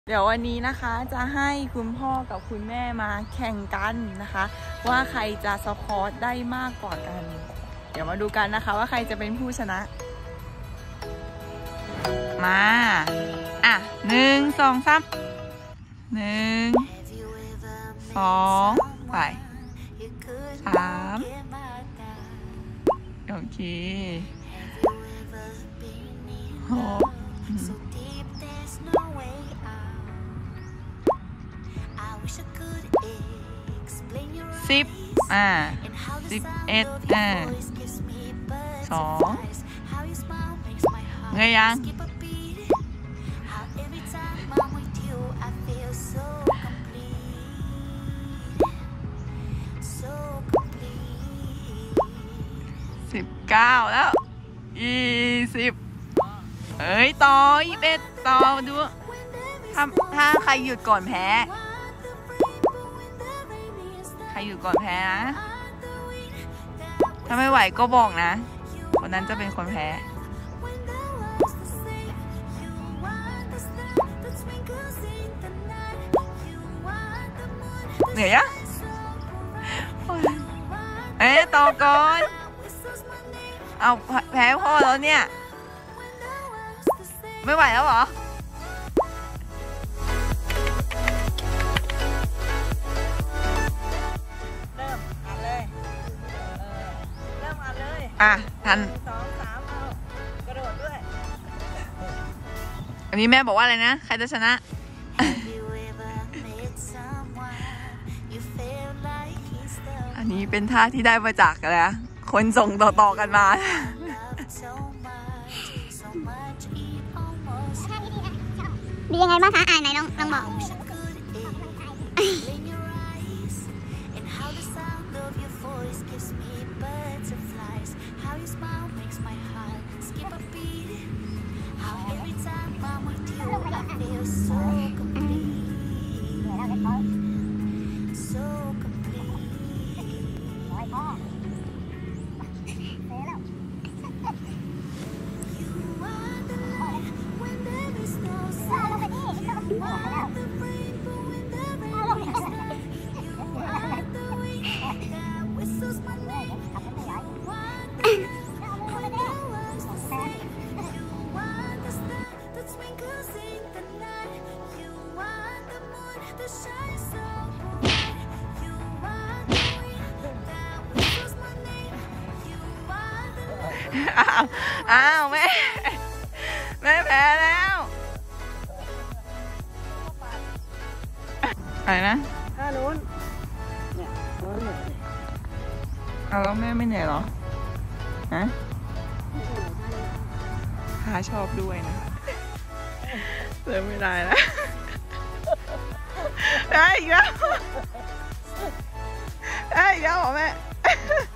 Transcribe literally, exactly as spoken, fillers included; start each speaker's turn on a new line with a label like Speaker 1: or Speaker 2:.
Speaker 1: เดี๋ยววันนี้นะคะจะให้คุณพ่อกับคุณแม่มาแข่งกันนะคะว่าใครจะสควอตได้มากกว่ากันเดี๋ยวมาดูกันนะคะว่าใครจะเป็นผู้ชนะมาอ่ะหนึ่งสองสามหนึ่งสองไปสามโอเคหกสิบอ่าสิบเอ็ดอ่าสองเงยยังสิบเก้าแล้วยี่สิบเอ้ยต่อยี่สิบเอ็ดต่อดูถ้าถ้าใครหยุดก่อนแพ้ใครหยุดก่อนแพ้นะถ้าไม่ไหวก็บอกนะคนนั้นจะเป็นคนแพ้เหนื่อยอะเอ๊ะต่อก่อนเอาแพ้พ่อแล้วเนี่ยไม่ไหวแล้วเหรอเริ่มอัดเลยเริ่มอัดเลยอ่ะทันสองสามเอากระโดดด้วยอันนี้แม่บอกว่าอะไรนะใครจะชนะอันนี้เป็นท่าที่ได้มาจากอะไรนะคนส่งต่อๆกันมา
Speaker 2: ดียังไงบ้างคะอ่านไหนน้องน้องบอก
Speaker 1: อ้าวอ้าวแม่แม่แพ้แล้วอะไรนะท่านู้นเนี่ยนู้นเนี่ยเอาแล้วแม่ไม่เหนื่อยหรอฮะขาชอบด้วยนะคะเริ่มไม่ได้แล้วได้อีกแล้วได้อีกแล้วเหรอแม่